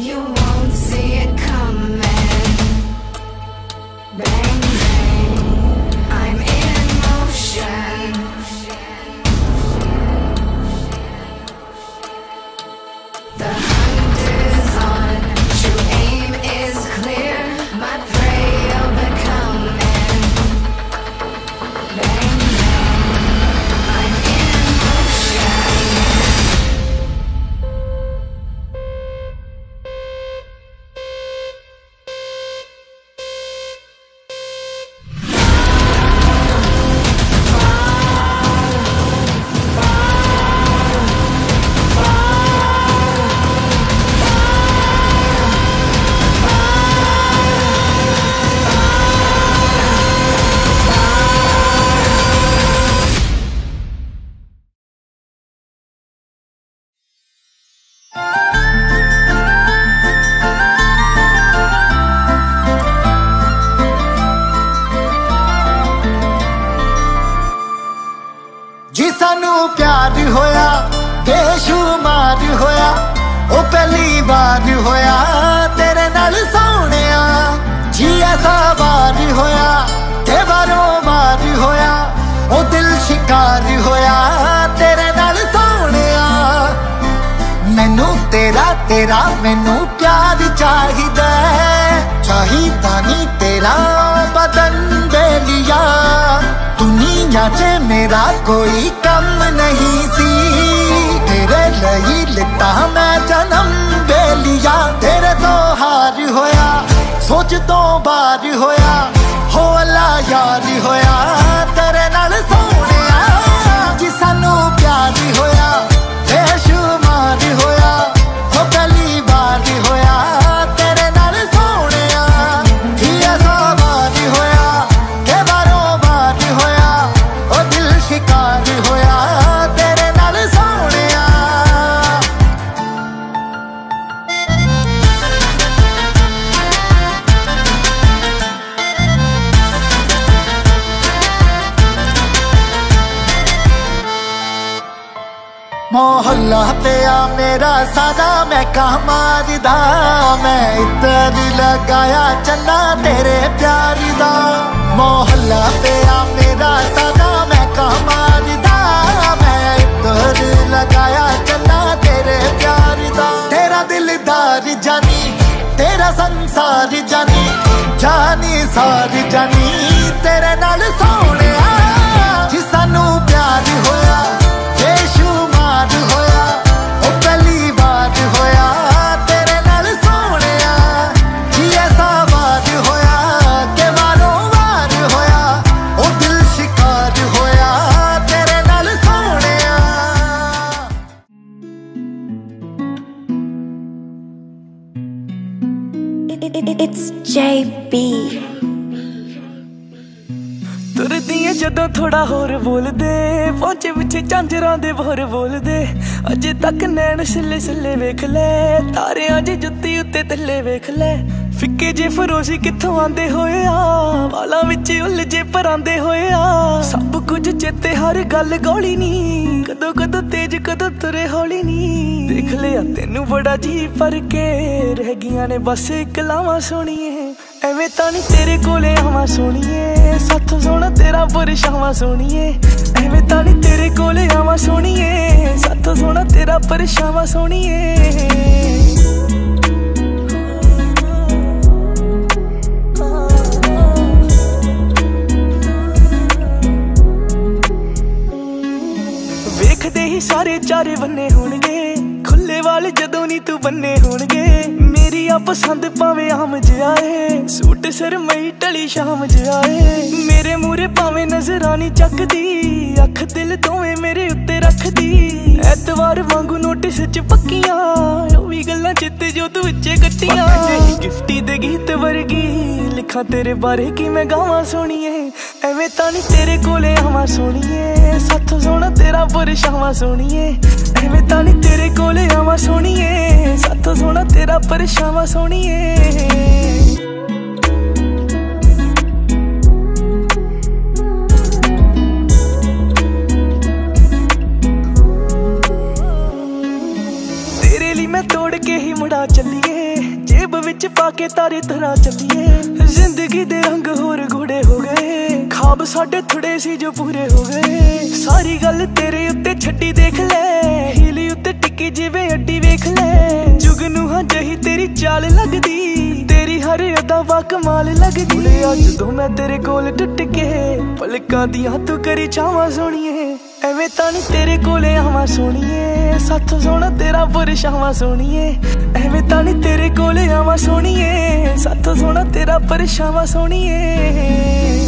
you won't see it coming. Bang, bang, I'm in motion. The hunt is on, true aim is clear. My prey you're becoming. Bang, bang, I'm in motion. जी सानू प्यार होया बेशुमार होया ओ पहली बार होया तेरे नाल सोहणिया जी ऐसा बार होया ते बारों बार होया ओ दिल शिकार होया तेरे नाल सोहणिया मैनू तेरा तेरा मैनू प्यार चाहिदा चाहिदा नी तेरा बदन बेलिया दुनिया च मेरा कोई कम नहीं सी तेरे लई लिता मैं जन्म बेलिया तेरे तो हार होया सोच तो बार होया हो अल्लाह यार होया तेरे नाल सोहणिया जी सानू प्यार होया बेशुमार होया हो पहली बार होया तेरे नाल सोहणिया जी ऐसा बार होया ते बारों बार होया ओ दिल शिकार होया तेरे नाल सोहणिया मोहल्ला पिया मेरा सारा मैं कहा मारदा मैं इधर लगाया चन्ना तेरे प्यार दा मोहल्ला पिया मेरा सारा मैं कहा मारदा मैं इधर लगाया चन्ना तेरे प्यार दा तेरा दिलदार जानी तेरा संसार जानी जानी सार जानी तेरे नाल सोहणिया जी सानू प्यार होया बेशुमार होया ओ पहली बार होया तेरे नाल सोहणिया जी ऐसा बार होया के बारों बार होया ओ दिल शिकार होया तेरे नाल सोहणिया It's JB. तुरदियां जदों थोड़ा होर बोल दे पहुंचे पिछे झांजरां दे बोर बोल दे अजे तक नैन सिले सिले वेख ले तारे अज जुत्ती उत्ते थल्ले वेख ले फिक्के जे फरोशी कित्थों आंदे होए आ वालां विच उलझे परांदे होए आ सब कुछ चेते हर गल गौली नी कदों कदों तेज कदों तुरे हौली नी देख लिया तेनू बड़ा जी पर के रह गियां ने बस कलावां सोहणिए एवें तां नी तेरे कोले आवां सोहणिए साथों सोहना तेरा परछावां सोहणिए एवें तां नी तेरे कोले आवां सोहणिए साथों सोहना तेरा परछावां सोहणिए वेखदे ही सारे चारे बन्ने होणगे खुले वाल जदों नी तू बन्ने होणगे मेरी आ पसंद भावें आम ज आए सूट सरमई टली शाम ज आए मेरे मूरे भावें नजर आनी चकदी अख दिल दोवें मेरे उत्ते रखदी ऐतवार वांगू नोटिस च पक्कियां ओ वी गल्लां चित्ते जो तू विचे कट्टियां गिफ्टी दे गीत वर्गी लिखा तेरे बारे की मैं गावां सोहणिए एवें तां नी तेरे कोले आवां सोहणिए साथों सोहना तेरा परछावां सोहणिए एवें तां नी तेरे कोले आवां सोहणिए साथों सोहना तेरा परछावां सोहणिए फड़ा चलिए जेब विच पाके तारे तरह चलिए जिंदगी दे रंग होर घोड़े हो गए खाब साडे थोड़े सी जो पूरे हो गए सारी गल तेरे उत्ते छड्डी देख ले हीली उत्ते टिकी जिवें अड्डी वेख ले जुगनू हाँ जही तेरी चाल लगदी तेरी हर अदा वा कमाल लगदी अज तो मैं तेरे कोल टुट के पलकां दियां तू करी छावां सोहणीए एवें तां नी तेरे कोले आवां सोहणीए साथों सोहना तेरा परछावां सोहणीए एवें तां नी तेरे कोले आवां सोहणीए साथों सोहना तेरा परछावां सोहणीए